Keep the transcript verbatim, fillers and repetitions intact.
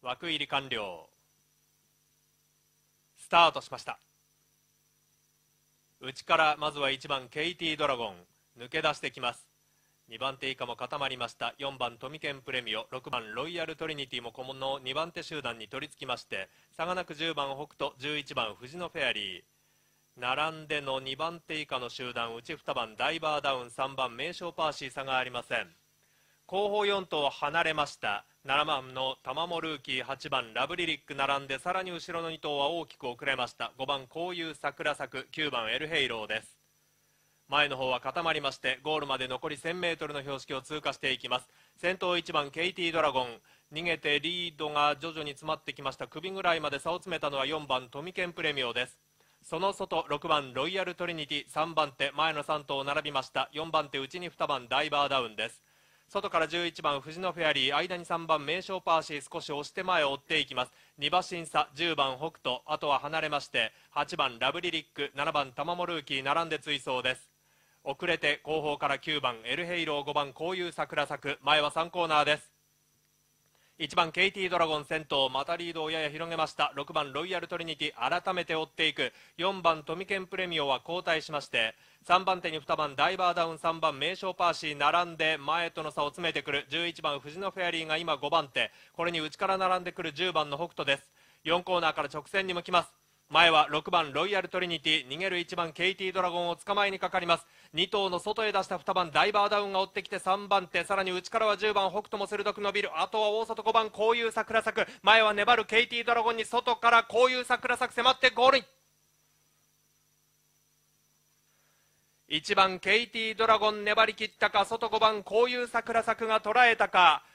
枠入り完了。スタートしました。内からまずはいちばんケイティドラゴン抜け出してきます。にばん手以下も固まりました。よんばんトミケンプレミオ、ろくばんロイヤルトリニティも顧問のにばん手集団に取り付きまして、差がなくじゅうばん北斗、じゅういちばん藤野フェアリー、並んでのにばん手以下の集団、内にばんダイバーダウン、さんばん名将パーシー、差がありません。後方よん頭離れました。ななばんのタマモルーキー、はちばんラブリリック並んで、さらに後ろのに頭は大きく遅れました。ごばんこういう桜咲く、きゅうばんエルヘイローです。前の方は固まりまして、ゴールまで残り せんメートル の標識を通過していきます。先頭いちばんケイティドラゴン、逃げてリードが徐々に詰まってきました。首ぐらいまで差を詰めたのはよんばんトミケンプレミオです。その外ろくばんロイヤルトリニティ、さんばん手前のさん頭並びました。よんばん手内ににばんダイバーダウンです。外からじゅういちばん藤野フェアリー、間にさんばん名将パーシー、少し押して前を追っていきます。に馬身差、じゅうばん北斗、あとは離れまして、はちばんラブリリック、ななばんタマモルーキー並んで追走です。遅れて後方からきゅうばんエルヘイロー、ごばんこういう桜咲く、前はさんコーナーです。いちばんケイティドラゴン先頭、またリードをやや広げました。ろくばんロイヤルトリニティ改めて追っていく。よんばんトミケンプレミオは交代しまして、さんばん手ににばんダイバーダウン、さんばん名将パーシー並んで前との差を詰めてくる。じゅういちばん藤野フェアリーが今ごばん手、これに内から並んでくるじゅうばんの北斗です。よんコーナーから直線に向きます。前はろくばんロイヤルトリニティ、逃げるいちばんケイティドラゴンを捕まえにかかります。に頭の外へ出したにばんダイバーダウンが追ってきてさんばん手、さらに内からはじゅうばん北斗も鋭く伸びる。あとは大外ごばんこういう桜咲く、前は粘るケイティドラゴンに外からこういう桜咲く迫ってゴールイン。いちばんケイティドラゴン粘り切ったか、外ごばんこういう桜咲くが捉えたか。